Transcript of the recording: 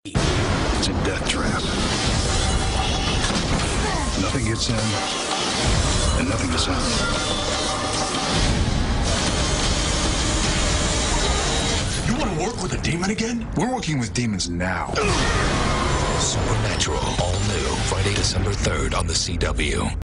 It's a death trap. Nothing gets in, and nothing gets out. You want to work with a demon again? We're working with demons now. Supernatural, all new, Friday, December 3rd on the CW.